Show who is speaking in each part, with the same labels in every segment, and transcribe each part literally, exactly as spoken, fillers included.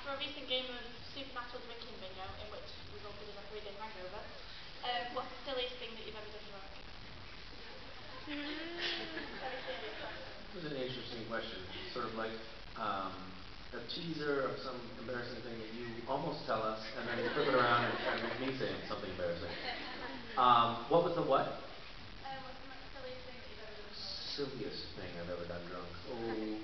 Speaker 1: after a recent game of supernatural drinking bingo, in which resulted in a three-day hangover, um, what's the silliest thing that you've ever done drunk? Very serious question.
Speaker 2: This is an interesting question. It's sort of like um, a teaser of some embarrassing thing that you almost tell us, and then you flip it around and try to make me say something embarrassing. Um, what was the what?
Speaker 1: Uh, what's the most silliest thing that you've ever done drunk?
Speaker 2: Silliest thing I've ever done drunk. Oh.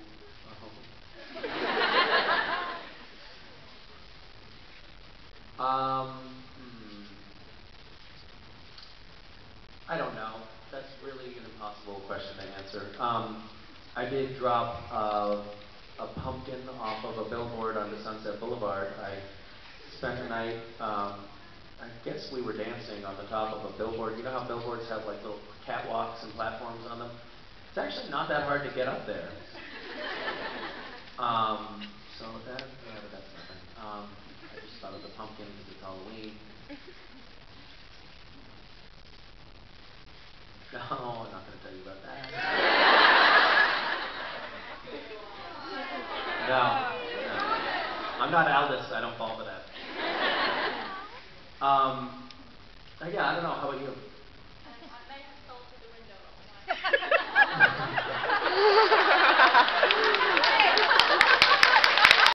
Speaker 2: oh. um. Hmm. I don't know. That's really an impossible question to answer. Um, I did drop uh, a pumpkin off of a billboard onto Sunset Boulevard. I spent the night, um, I guess we were dancing on the top of a billboard. You know how billboards have like little catwalks and platforms on them? It's actually not that hard to get up there. Um, so that, yeah, but that's nothing. Um, I just thought of the pumpkin because it's Halloween. No, I'm not going to tell you about that. No, no. I'm not Aldous. I don't fall for that. Um, yeah, I don't know. How about you?
Speaker 1: Um, I may have salted the window last night.